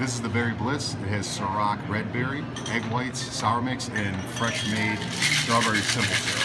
This is the Berry Bliss. It has Ciroc red berry, egg whites, sour mix, and fresh made strawberry simple syrup.